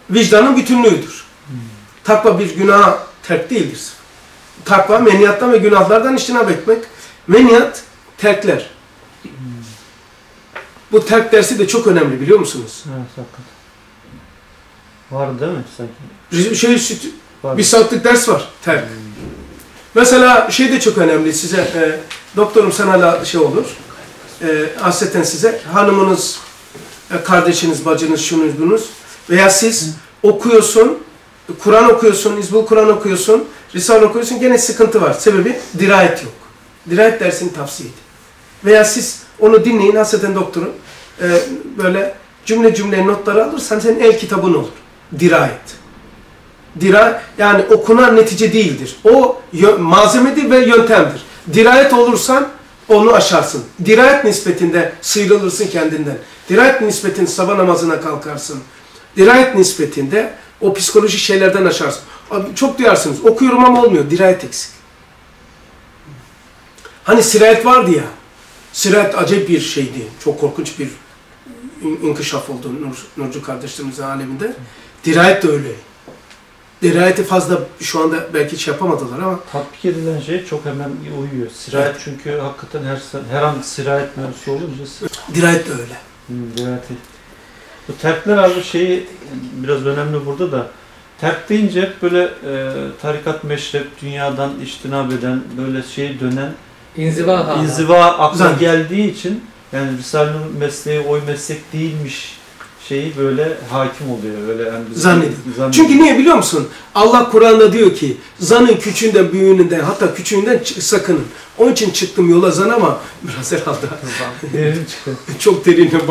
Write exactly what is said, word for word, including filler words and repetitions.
vicdanın bütünlüğüdür. Hmm. Takva bir günah terk değildir. Takva meniyattan ve günahlardan iştinab etmek. Meniyat terkler. Hmm. Bu terk dersi de çok önemli biliyor musunuz? Evet, hakikaten. Var değil mi sanki? Şey, var. Bir saatlik ders var terk. Hmm. Mesela şey de çok önemli size, e, doktorum sana şey olur, e, hasreten size, hanımınız, e, kardeşiniz, bacınız, şunuz, bunuz veya siz Hı. okuyorsun, Kur'an okuyorsun, İzbul Kur'an okuyorsun, Risale okuyorsun, gene sıkıntı var. Sebebi dirayet yok. Dirayet dersini tavsiye edin. Veya siz onu dinleyin, hasreten doktorun, e, böyle cümle cümle notları alırsan senin el kitabın olur. Dirayet. Dirayet, yani okunan netice değildir. O malzemedir ve yöntemdir. Dirayet olursan onu aşarsın. Dirayet nispetinde sıyrılırsın kendinden. Dirayet nispetinde sabah namazına kalkarsın. Dirayet nispetinde o psikolojik şeylerden aşarsın. Çok duyarsınız. Okuyorum ama olmuyor. Dirayet eksik. Hani sirayet vardı ya. Sirayet acayip bir şeydi. Çok korkunç bir inkişaf oldu Nur, Nurcu kardeşlerimizin aleminde. Dirayet de öyle. Dirayeti fazla şu anda belki şey yapamadılar ama tatbik edilen şey çok hemen uyuyor. Sirayet evet. Çünkü hakikaten her her an sirayet mevzusu olunca dirayet de öyle. Hmm, dirayet. Bu terkler abi şeyi biraz önemli burada da terk deyince hep böyle e, tarikat meşrep, dünyadan iştinab eden, böyle şeye dönen inziva, e, inziva akla geldiği için yani Risale'nin mesleği oy meslek değilmiş şeyi böyle hakim oluyor. Böyle yani zannediyor. Çünkü niye biliyor musun? Allah Kur'an'da diyor ki zanın küçüğünden büyüğünden hatta küçüğünden sakının. Onun için çıktım yola zan ama biraz herhalde derin çıktı. Çok derin.